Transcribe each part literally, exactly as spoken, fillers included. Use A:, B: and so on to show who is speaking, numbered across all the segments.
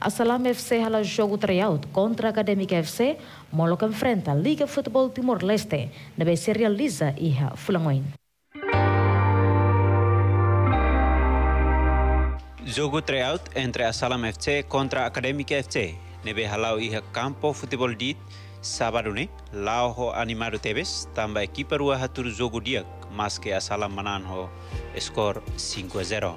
A: A Salam F C hala jogo tryout contra a Académica F C, Moloc enfrenta a Liga Futebol Timor-Leste, deve se realiza e Fulangoin.
B: Jogo tryout entre a Salam F C contra a Académica F C, nebe halau iha campo futebol dit sábado ne, lao ho animado tebes, tamba equipa rua hatur jogo dia, mas que a Salam manan ho skor cinco a zero.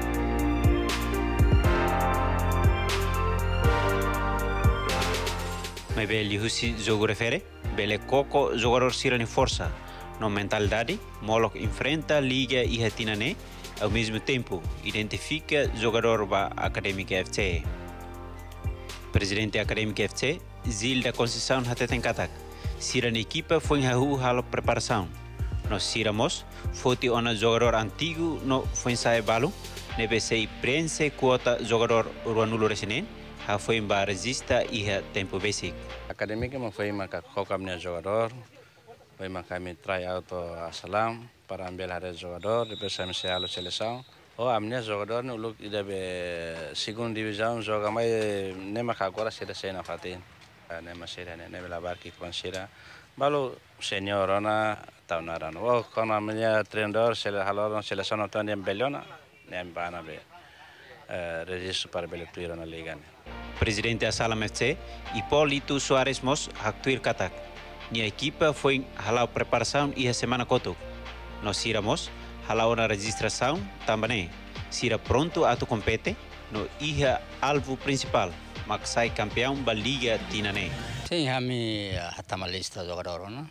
B: Mas bele husi jogo refere, bele coco jogador sirani força, no mentalidade, Moloc enfrenta a Liga iha tinane, ao mesmo tempo identifica jogador ba Académica F C. Presidente Académica F C, Zilda Conceição Hatetenkatak, sira na equipa foi hahu halo preparação. Nós siramos, foti ona jogador antigo no foi sair balo, nebe sei prense quota jogador ruanulo resinen, ha foi ba resista iha tempo basic.
C: Académica me foi maka kokam jogador, foi maka me try out a Salam para ambil hari jogador, depois saya mesti halo seleção. Oh, amnia jogador no look ida be segunda divisão joga mais nem maka agora será cena fatin. Nem masih nem nem belabar que considera. Balu senior ona tahun naran. Oh, kalau amnia treinador sele halo seleção não tem nem belona, nem bana be registro para beletuir na liga.
B: Presidente da Salam F C, Hipólito Soares Mos, actuir katak. Minha equipa foi halau preparação e a semana kotuk. Nós iramos halau na registração também. Sira pronto a tu compete no iha alvo principal, mak sai campeão da Liga Tinane.
D: Sim, kami hatama lista jogador, no?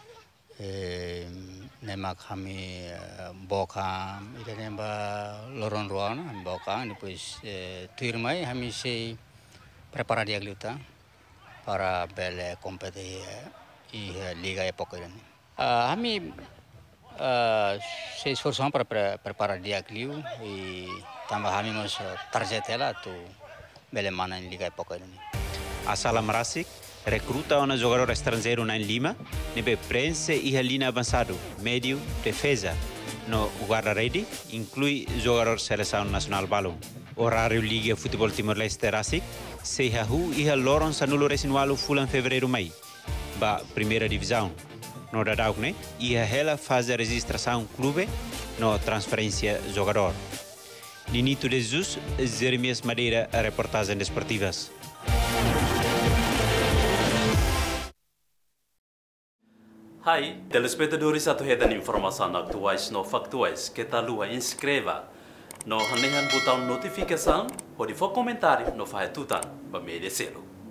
D: Eh, nemak kami boka, ida nemba loron ruana, boka, depois tuirmai kami se prepara dia luta para bele compete e Liga época ini. Kami se esforçamos para pre preparar dia clio e também kami nos target ela tu bele mana em Liga época ini.
B: A Salam Rasik recruta um jogador estrangeiro na Lima, nebe prense e linha avançado, médio, defesa. No guarda-rede inclui jogador seleção nacional balo. Horário Liga Futebol Timor-Leste Rasik, se hahu iha loron sanulo resinualo fulan fevereiro mai, ba primeira divisão. No dadau ne, iha hela faz a registração clube no transferência jogador. Ninito de Jesus, Jeremias Madeira, reportagem desportivas.
E: Hai, telespectadores atau hedan informação atuais no factuais, que tal lua inscreva no hanehan botão notificação, pode for comentário no fahetutan, ba media selo.